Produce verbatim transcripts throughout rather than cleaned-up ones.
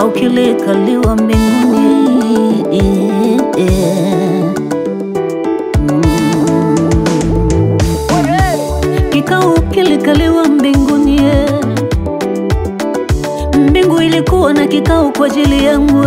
kikao kilikaliwa mbinguni. Kikao kilikaliwa mbinguni. Mbingu ilikuwa na kikao kwa ajili yangu.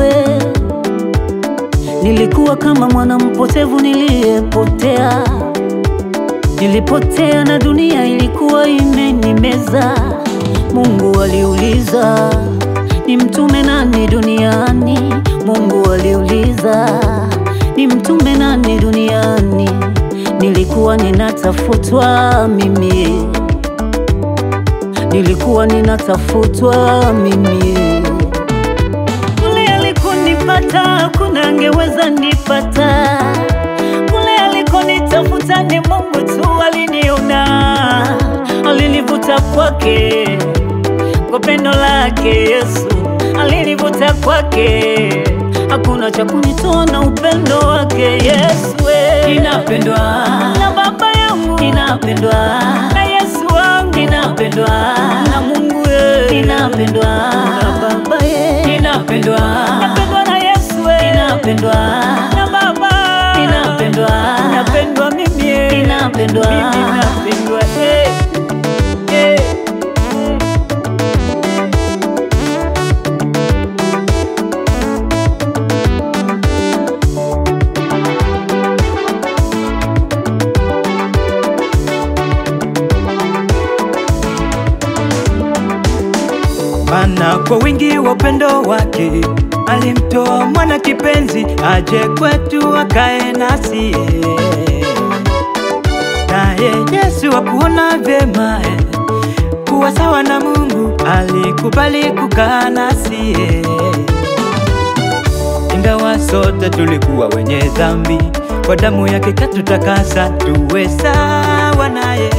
Nilikuwa kama mwana mpotevu niliyepotea. Nilipotea na dunia ilikuwa imenimeza. Mungu aliuliza, ni mtume nani duniani? Mungu aliuliza, ni mtume nani duniani? Nilikuwa ninatafutwa mimi. Nilikuwa ninatafutwa mimi. Kule alikonipata hakuna angeweza nipata. Kule alikonitafuta ni Mungu tu aliniona. Alinivuta kwake kwa pendo lake. Yesu alinivuta kwake, hakuna cha kunitoa na upendo wake. Yesu ninapendwa na Baba yangu, ninapendwa na Yesu wangu, ninapendwa na Mungu, ninapendwa na Baba, ninapendwa napendwa na Yesu, ninapendwa na Baba, ninapendwa napendwa mimi, ninapendwa mimi napendwa. Hey, hey. Maana kwa wingi wa upendo wake alimtoa mwana kipenzi aje kwetu akae nasi. Naye Yesu hakuona vyema kuwa sawa na Mungu, alikubali kukaa nasi. Ingawa sote tulikuwa wenye dhambi, kwa damu yake katutakasa tuwe sawa naye.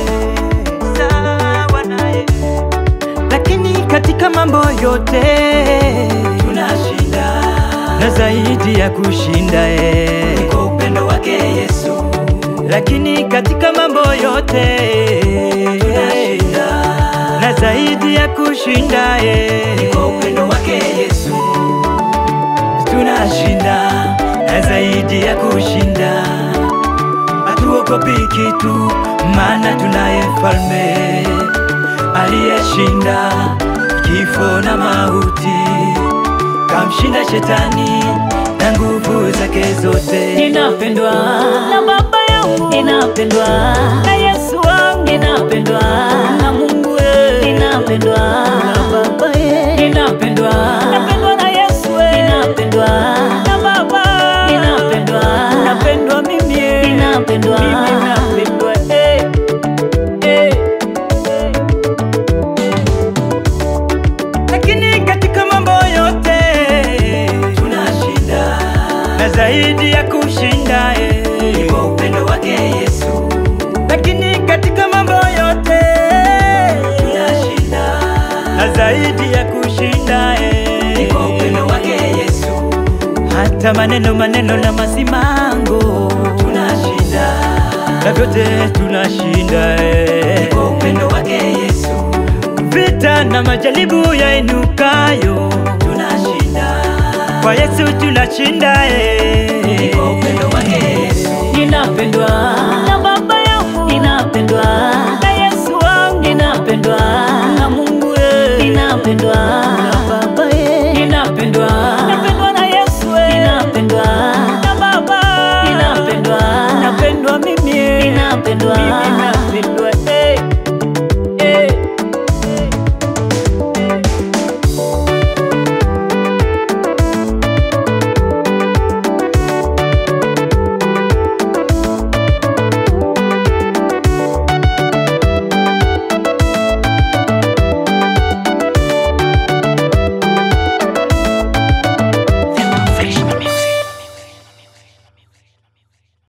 Katika mambo yote tunashinda, na zaidi ya kushinda eh, kwa upendo wake Yesu. Lakini katika mambo yote tunashinda, na zaidi ya kushinda eh, kwa upendo wake Yesu. Tunashinda, na zaidi ya kushinda. Hatuogopi kitu, maana tunaye mfalme aliyeshinda kifo na mauti, kamshinda shetani na nguvu zake zote. Ninapendwa na Baba yangu, ninapendwa na Yesu wangu, ninapendwa na Mungu, ninapendwa na Baba, ninapendwa napendwa na Yesu, ninapendwa na Baba, ninapendwa napendwa mimi, ninapendwa mimi napendwa. Hey, hey. Zaidi ya kushinda eh, kwa upendo wake Yesu. Lakini katika mambo yote tunashinda, na zaidi ya kushinda eh, kwa upendo wake Yesu. Hata maneno maneno na masimango tunashinda, na vyote tunashinda eh, kwa upendo wake Yesu. Vita na majaribu yainukayo tunashinda, kwa Yesu tunashinda eh.